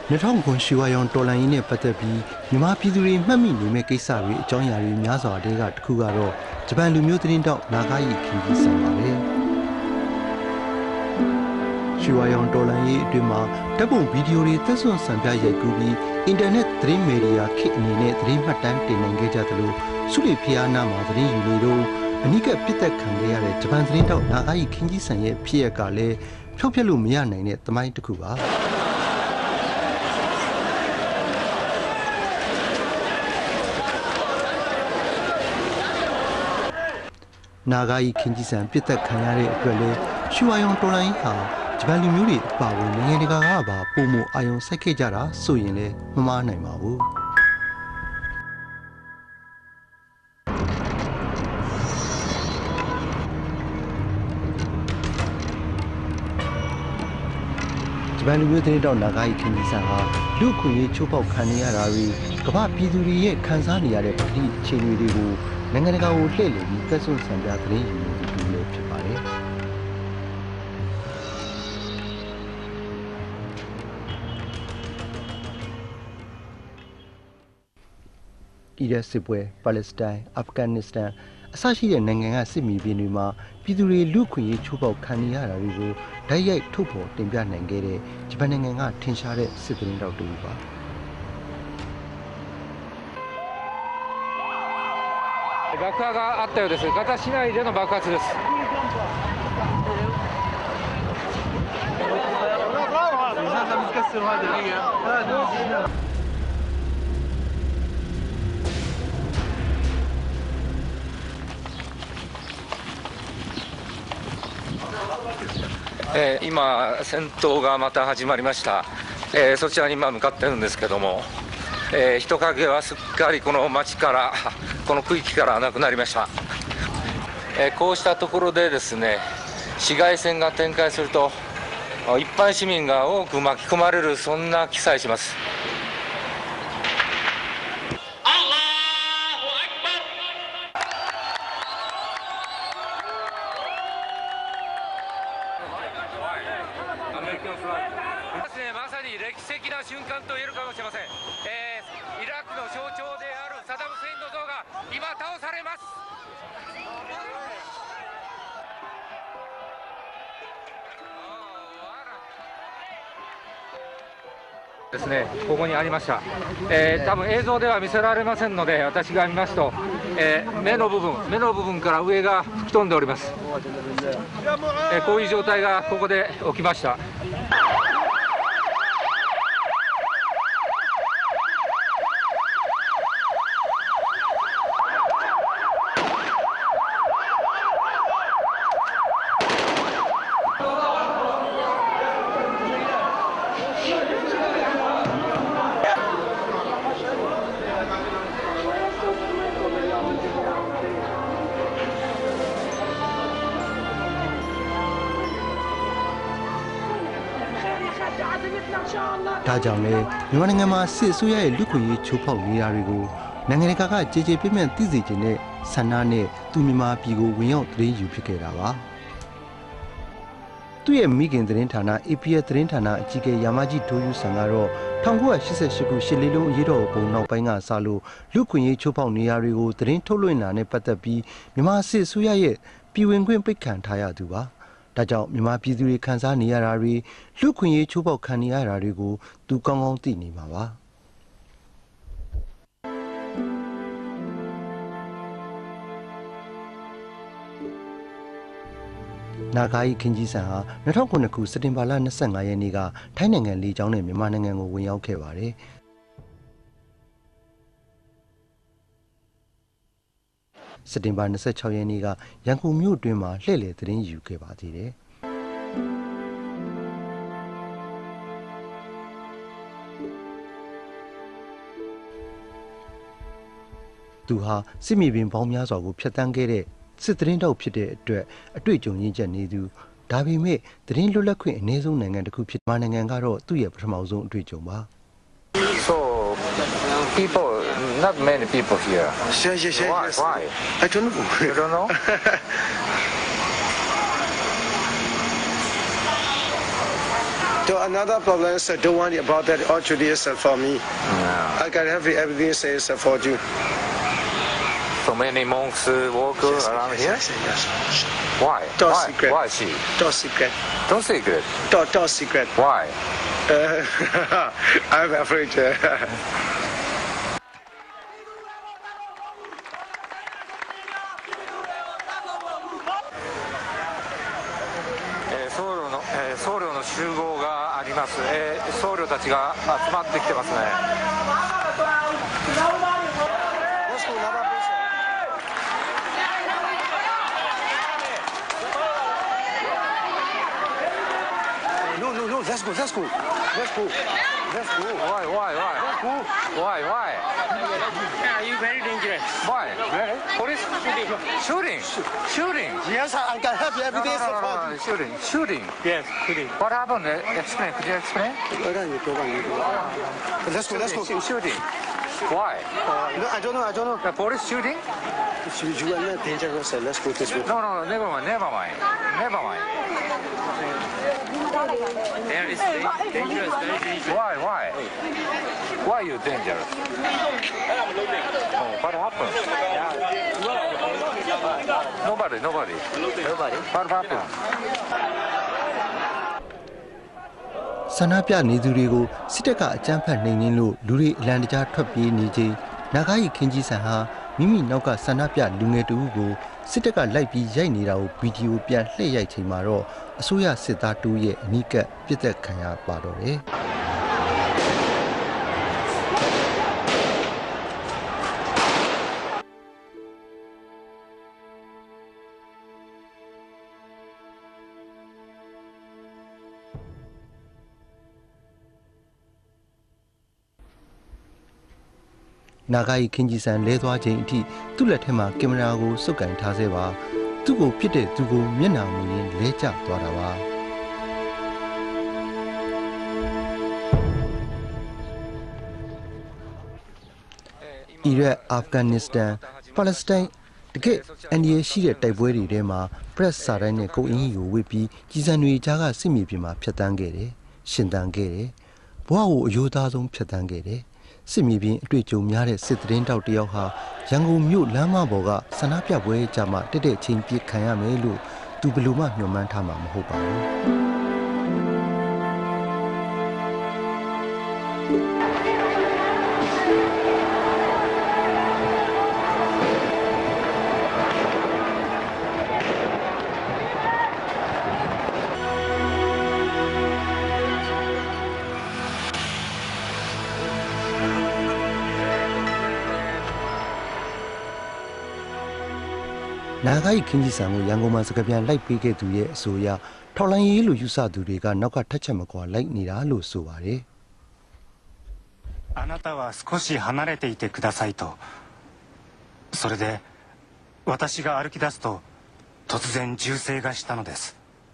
2009ရွှေဝါရောင်တော်လှန်ရေးနဲ့ပတ်သက်ပြီးမြန်မာပြည်သူတွေမှတ်မိနေမဲ့ကိစ္စတွေအကြောင်းအရာတွေများစွာတဲကတစ်ခုကတော့ဂျပန်လူမျိုးသတင်းတောက်နာဂာယီခင်ကြီးဆန်ပါပဲရွှေဝါရောင်တော်လှန်ရေးအတွင်းမှာတပ်ပုံဗီဒီယိုတွေသက်စွန့်စံပြရိုက်ကူးပြီးအင်တာနက်သတင်းမီဒီယာခေတ်အနေနဲ့သတင်းမှတ်တမ်းတင်နိုင်ခဲ့ကြသလိုစုလီဖျားနာမှာသတင်းယူနေတော့အနိကပြစ်သက်ခံခဲ့ရတဲ့ဂျပန်သတင်းတောက်နာဂာယီခင်ကြီးဆန်ရဲ့ဖြစ်ရကလည်းဖြောက်ပြက်လို့မရနိုင်တဲ့သမိုင်းတစ်ခုပါနာဂာယီခင်ကြီးဆန်ပြစ်သက်ခံရတဲ့အတွက်လဲရွှေဝါရောင်တော်လိုင်းဟာဂျပန်လူမျိုးတွေအပါအဝင်နိုင်ငံတကာကပါပုံမအာယုံစိုက်ခဲ့ကြတာဆိုရင်လဲမမှားနိုင်ပါဘူးဂျပန်လူမျိုးသတင်းတောက်နာဂာယီခင်ကြီးဆန်ဟာလူခွင့်ရေးချိုးဖောက်ခံနေရတာတွေကမ္ဘာပြည်သူတွေရဲ့ခံစားနေရတဲ့ပဋိအခြေအနေတွေကိုနိုင်ငံတကာကိုလှည့်လည်ပြီးသက်ဆုံးဆံပြသတင်းယူနေသူလည်းဖြစ်ပါတယ်။အီရတ်စစ်ပွဲ၊ပါလက်စတိုင်း၊အာဖဂန်နစ္စတန်အစရှိတဲ့နိုင်ငံကစစ်မီးပြင်တွေမှာပြည်သူတွေလူခွင့်ရေးချိုးဖောက်ခံနေရတာတွေကိုဓာတ်ရိုက်ထုတ်ဖော်တင်ပြနိုင်ခဲ့တဲ့ဂျပန်နိုင်ငံကထင်ရှားတဲ့စစ်သတင်းတောက်တူပါ爆破があったようです。ガザ市内での爆発です。今、戦闘がまた始まりました。そちらに今向かってるんですけども。人影はすっかりこの町からこの区域からなくなりました、こうしたところでですね市街戦が展開すると一般市民が多く巻き込まれるそんな気さえします。まさに歴史的な瞬間と言えるかもしれません。イラクの象徴であるサダム・フセインの像が今倒されます。ですね、ここにありました。多分映像では見せられませんので、私が見ますと、目の部分から上が吹き飛んでおります。こういう状態がここで起きました。 ဒါကြောင့်လဲမြန်မာနိုင်ငံမှာစစ်အစိုးရရဲ့လူခွင့်ရေးချိုးဖောက်နေတာတွေကိုနိုင်ငံတကာကကြေကြေပြန့်ပြန့်သိစေချင်တဲ့ဆန္ဒနဲ့သူမြန်မာပြည်ကိုဝင်ရောက်သတင်းယူဖြစ်ခဲ့တာပါသူ့ရဲ့မိခင်သတင်းဌာန APS သတင်းဌာနအကြီးအကဲယာမကြီးဒိုယူဆန်ကတော့1988ခုရှစ်လေးလုံးအရေးတော်ပုံနောက်ပိုင်းကစလို့လူခွင့်ရေးချိုးဖောက်နေရာတွေကိုသတင်းထုတ်လွှင့်တာနဲ့ပတ်သက်ပြီးမြန်မာစစ်အစိုးရရဲ့ပြည်ဝင်ခွင့်ပိတ်ခံထားရသူပါဒါကြောင့်မြန်မာပြည်သူတွေခံစားနေရတာတွေလူခွင့်ရေးချိုးဖောက်ခံနေရတာတွေကိုသူကောင်းကောင်းသိနေမှာပါနာဂာယီခင်ကြီးဆန်ဟာ2009ခုစက်တင်ဘာလ25ရက်နေ့ကထိုင်းနိုင်ငံလေကြောင်းနဲ့မြန်မာနိုင်ငံကိုဝင်ရောက်ခဲ့ပါတယ်စက်တင်ဘာ26ရက်နေ့ကရန်ကုန်မြို့အတွင်းမှာလှည့်လည်သတင်းယူခဲ့ပါသေးတယ်သူဟာစစ်မြေပြင်ပေါင်းများစွာကိုဖျက်ဆီးခဲ့တဲ့စစ်သတင်းတောက်ဖြစ်တဲ့အတွက်အတွေ့အကြုံရင့်ကျက်နေသူဒါပေမဲ့သတင်းလွတ်လပ်ခွင့်အနည်းဆုံးနိုင်ငံတစ်ခုဖြစ်မြန်မာနိုင်ငံကတော့သူ့ရဲ့ပထမဆုံးအတွေ့အကြုံပါ So people, not many people here. Yes. Why? I don't know. You don't know? Another problem is I don't want about that all tradition for me. Yeah. I can have everything says for you. So many monks walk around here? Yes. Why? Top Why? secret. Why she? Top secret. Don't secret. Top secret. Why? I'm afraid. 僧侶の集合があります。僧侶たちが集まってきてますね。 No, let's go. Why? Why? Are you very dangerous? Why? Police? Shooting? Yes, I can help you every day for you. Shooting? Yes, shooting. What happened? Explain. Could you explain? Let's go. Shooting. Why? No, I don't know. The police shooting? You are not dangerous. Let's go this way. No, never mind. There is dangerous, very dangerous. Why? Why you dangerous? Oh, what happened? Nobody. What happened? ဆန္ဒပြနေသူတွေကိုစစ်တပ်ကအကြမ်းဖက်နှိမ်နင်းလို့လူတွေအလံတကြားထွက်ပြေးနေချိန်နာဂါရီခင်းကြီးဆန်ဟာမိမိနောက်ကဆန္ဒပြလူငယ်တူကိုစစ်တပ်ကလိုက်ပြီးရိုက်နေတာကိုဗီဒီယိုပြန်လှည့်ရိုက်ချိန်မှာတော့အစိုးရစစ်သားတူရဲ့အနီးကပ်ပြစ်သက်ခံရပါတော့တယ်။နာဂါရီခင်းကြီးဆန်လဲသွားချိန်အထိသူ့လက်ထဲမှာကင်မရာကိုစုပ်ကိုင်ထားဆဲပါသူ့ကိုပြစ်တဲ့သူကိုမျက်နှာမူရင်းလဲကျသွားတာပါအီရတ်အာဖဂန်နစ္စတန်ပါလက်စတိုင်းတကယ့်အန်ဒီရရှိတဲ့တိုက်ပွဲတွေထဲမှာ press စာတမ်းနဲ့ကုတ်အင်းကြီးကိုဝစ်ပြီးကြီးစံတွေကြားကစစ်မြေပြင်မှာဖျက်ဆီးခဲ့တယ်ရှင်သန်ခဲ့တယ်ဘဝကိုအယိုးသားဆုံးဖျက်ဆီးခဲ့တယ်စစ်မြေပြင်အတွေ့အကြုံများတဲ့စစ်သတင်းတောက်တယောက်ဟာရန်ကုန်မြို့လမ်းမပေါ်ကဆန္ဒပြပွဲကြမှာတက်တဲ့ချင်းပြစ်ခံရမယ်လို့သူဘယ်လိုမှမျှော်မှန်းထားမှာမဟုတ်ပါဘူးနာဂါရီခင်းကြီးဆန်ကိုရန်ကုန်မှာစကားပြန်လိုက်ပေးခဲ့သူရဲ့အဆိုအရထောက်လိုင်းရေးလို့ယူဆသူတွေကနောက်ကထက်ချက်မကွာလိုက်နေတာလို့ဆိုပါတယ်あなたは少し離れていてくださいとそれで私が歩き出すと突然銃声がしたのです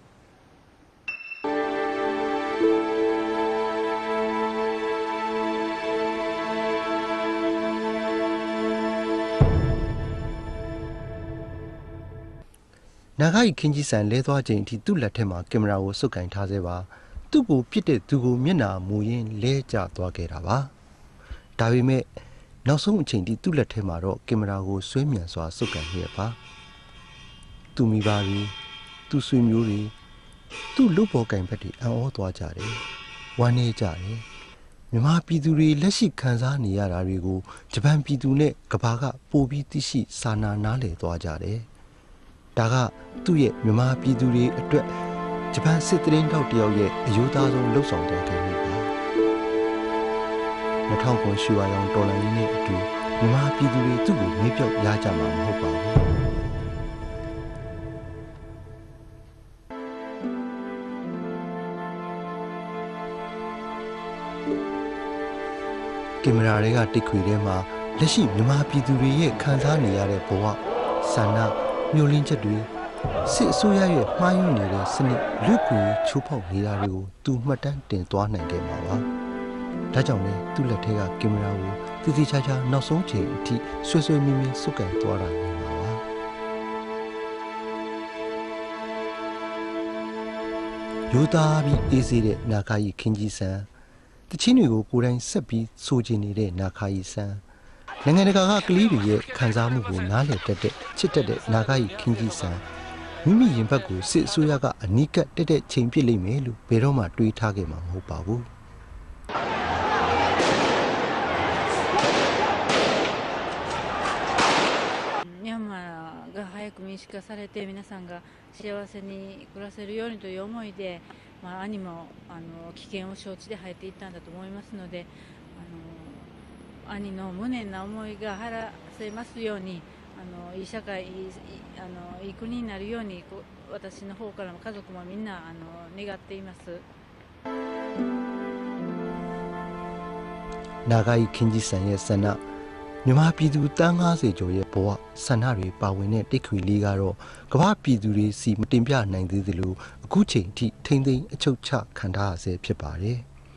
နာဂါရီခင်းကြီးဆန်လဲသွားချိန်အထိသူ့လက်ထဲမှာကင်မရာကိုစုပ်ကိုင်ထားဆဲပါသူ့ကိုပြစ်တဲ့သူကိုမျက်နှာမူရင်းလဲကျသွားခဲ့တာပါဒါပေမဲ့နောက်ဆုံးအချိန်ထိသူ့လက်ထဲမှာတော့ကင်မရာကိုဆွဲမြန်စွာစုပ်ကိုင်နေရပါသူမိဘတွေသူဆွေမျိုးတွေသူ့လူပေါ်ကင်ဘက်တွေအံ့ဩသွားကြတယ်ဝမ်းနည်းကြတယ်မြန်မာပြည်သူတွေလက်ရှိခံစားနေရတာတွေကိုဂျပန်ပြည်သူနဲ့ကမ္ဘာကပိုပြီးသိရှိစာနာနားလည်သွားကြတယ်ဒါကသူ့ရဲ့မြန်မာပြည်သူတွေအတွက်ဂျပန်စစ်သတင်းတောက်တယောက်ရဲ့အယိုးသားဆုံးလှုပ်ဆောင်တဲ့ကိန်းပါ2000ရွှေဝါရောင်တော်လိုင်းနဲ့အတူမြန်မာပြည်သူတွေသူ့ကိုမေးပြောက်ရကြမှာမဟုတ်ပါဘူးကင်မရာတွေကတိတ်ခွေထဲမှာလက်ရှိမြန်မာပြည်သူတွေရဲ့ခံစားနေရတဲ့ဘဝဆန္ဒမျိုးလင်းချက်တွေစစ်အစိုးရရဲ့မှားယွင်းနေတဲ့စနစ်လူ့ကိုယ်ချိုးဖောက်နေတာတွေကိုသူမှတ်တမ်းတင်သွားနိုင်ခဲ့မှာပါ။ဒါကြောင့်လည်းသူ့လက်ထဲကကင်မရာကိုတည်တည်ချာချာနောက်ဆုံးချိန်အထိဆွဲဆွဲမြင်းမြင်းစုပ်ကန်သွားတာနေပါပါ။ရိုးသားပြီးအေးဆေးတဲ့နာခါကြီးခင်းကြီးဆန်တချင်းတွေကိုကိုယ်တိုင်ဆက်ပြီးဆိုချင်နေတဲ့နာခါကြီးဆန်နိုင်ငံတကာကကလေးတွေရဲ့ခံစားမှုကိုနားလည်တတ်တဲ့ချစ်တတ်တဲ့နာခါကြီးခင်းကြီးဆန်မိမိရင်ဘတ်ကိုစစ်အစိုးရကအနီးကပ်တက်တဲ့ချိန်ပြစ်လိမ့်မယ်လို့ဘယ်တော့မှတွေးထားခဲ့မှာမဟုတ်ပါဘူးが早く民主化されて皆さんが幸せに暮らせるようにという思いで、兄も危険を承知で入っていったんだと思いますので、兄の無念な思いが晴らせますように、いい社会、いい国になるように私の方からも家族もみんな願っています。 長井健二さんရဲ့ဆန္ဒမြန်မာပြည်သူတန်း90ကျော်ရဲ့ဘဝဆန္ဒတွေပါဝင်တဲ့တိတ်ခွေလေးကတော့ကမ္ဘာပြည်သူတွေစီမတင်ပြနိုင်သေးသလိုအခုချိန်ထိထိမ့်သိမ်းအချုပ်ချခံထားရဆဲဖြစ်ပါတယ်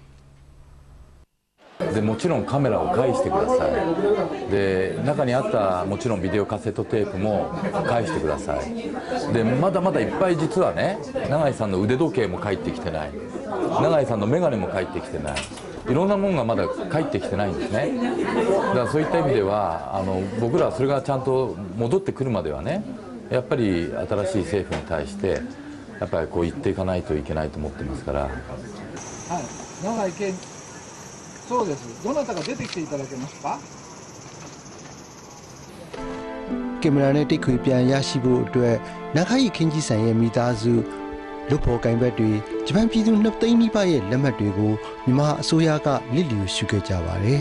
でもちろんカメラを返してくださいで中にあったもちろんビデオカセットテープも返してくださいでまだまだいっぱい実はね永井さんの腕時計も返ってきてない永井さんの眼鏡も返ってきてないいろんなものがまだ返ってきてないんですねだからそういった意味では僕らはそれがちゃんと戻ってくるまではねやっぱり新しい政府に対してやっぱりこう言っていかないといけないと思ってますからはい永井健そうです。どなたか出てきていただけますか？ ကင်မရာနဲ့တိတ်ခွေပြန်ရရှိဖို့အတွက်နာခါကြီးခင်းကြီးဆန်ရဲ့မိသားစုလူဖို့ကင်ဘက်တွေဂျပန်ပြည်သူ2သိန်းနီးပါးရဲ့လက်မှတ်တွေကိုမြန်မာအစိုးရကလစ်လျူရှုခဲ့ကြပါတယ်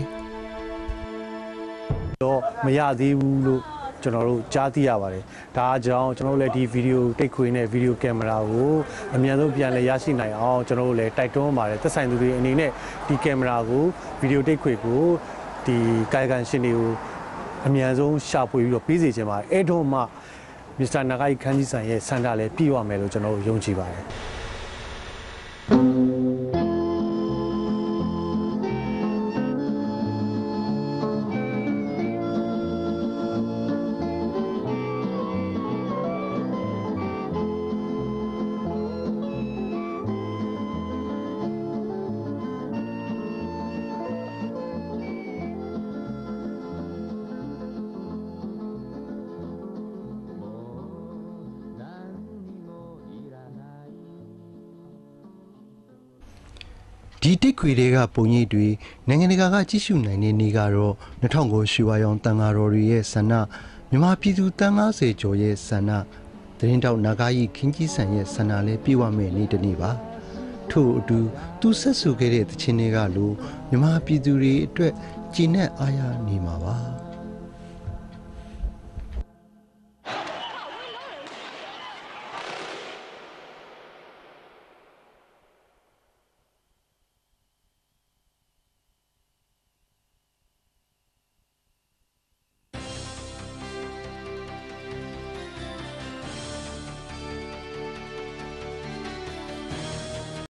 ။တော့မရသေးဘူးလို့ကျွန်တော်တို့ကြားသိရပါတယ်။ဒါကြောင့်ကျွန်တော်တို့လည်းဒီဗီဒီယိုတိတ်ခွေနဲ့ဗီဒီယိုကင်မရာကိုအမြန်ဆုံးပြန်လည်ရရှိနိုင်အောင်ကျွန်တော်တို့လည်းတိုက်တွန်းပါတယ်။သက်ဆိုင်သူတွေအနေနဲ့ဒီကင်မရာကိုဗီဒီယိုတိတ်ခွေကိုဒီကာယကံရှင်တွေကိုအမြန်ဆုံးရှာဖွေပြီးတော့ပြီးစီခြင်းပါတယ်။အဲ့တော့မှမစ္စတာနာဂိုင်ခန်းကြီးဆန်ရဲ့စန္ဒလည်းပြည့်ဝမယ်လို့ကျွန်တော်တို့ယုံကြည်ပါတယ်။ဒီတိတ်ခွေတွေကပုံရိပ်တွေနိုင်ငံတကာကကြည့်ရှုနိုင်တဲ့နေ့ကတော့2009ရွှေဝါရောင်တန်ဃာတော်တွေရဲ့ဆန္ဒမြန်မာပြည်သူတန်း90ကျော်ရဲ့ဆန္ဒသတင်းတောက်နာဂါကြီးခင်းကြီးဆန်ရဲ့ဆန္ဒလည်းပြည့်ဝမဲ့နေ့တစ်နေ့ပါထို့အတူသူဆက်ဆူခဲ့တဲ့တခြင်းတွေကလိုမြန်မာပြည်သူတွေအတွက်ကြည်နက်အားရနေမှာပါ